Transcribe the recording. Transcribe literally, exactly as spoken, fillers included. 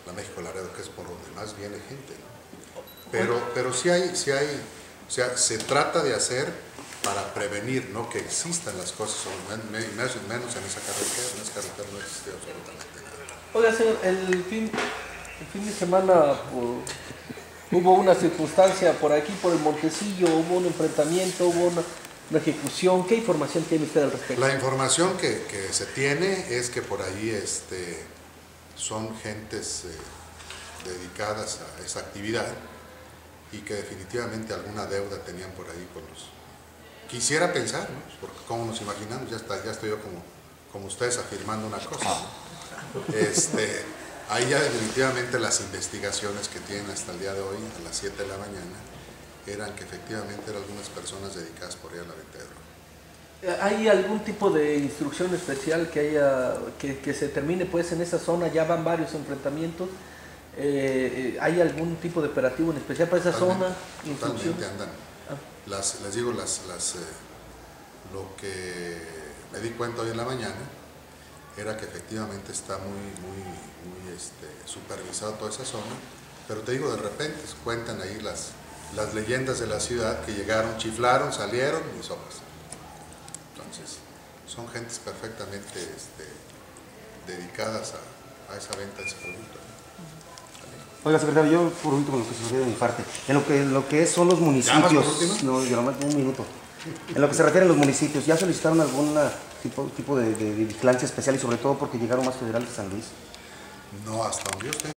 la México Laredo, que es por donde más viene gente, ¿no? Pero, pero sí hay, sí hay, o sea, se trata de hacer para prevenir, no que existan las cosas, o men, men, menos en esa carretera, en esa carretera no existe absolutamente nada. Oiga, señor, el fin, el fin de semana por, hubo una circunstancia por aquí, por el Montecillo, hubo un enfrentamiento, hubo una, una ejecución. ¿Qué información tiene usted al respecto? La información que, que se tiene es que por ahí este, son gentes eh, dedicadas a esa actividad y que definitivamente alguna deuda tenían por ahí con los... Quisiera pensar, ¿no? Porque como nos imaginamos, ya, está, ya estoy yo como, como ustedes afirmando una cosa, ¿no? Este, ahí ya definitivamente las investigaciones que tienen hasta el día de hoy, a las siete de la mañana, eran que efectivamente eran algunas personas dedicadas por ahí a la venta de droga. ¿Hay algún tipo de instrucción especial que haya que, que se termine pues en esa zona? Ya van varios enfrentamientos. Eh, ¿Hay algún tipo de operativo en especial para esa Totalmente, zona? totalmente andan. Ah. Las, les digo, las, las, eh, lo que me di cuenta hoy en la mañana era que efectivamente está muy, muy, muy este, supervisado toda esa zona, pero te digo, de repente cuentan ahí las, las leyendas de la ciudad que llegaron, chiflaron, salieron y sopas. Entonces, son gentes perfectamente este, dedicadas a, a esa venta de ese producto. Oiga, secretario, yo por último, lo que se refiere de mi parte, en lo que, lo que son los municipios, no, yo nomás un minuto, en lo que se refiere a los municipios, ¿ya solicitaron algún tipo, tipo de, de, de vigilancia especial y sobre todo porque llegaron más federales de San Luis? No, hasta donde yo estoy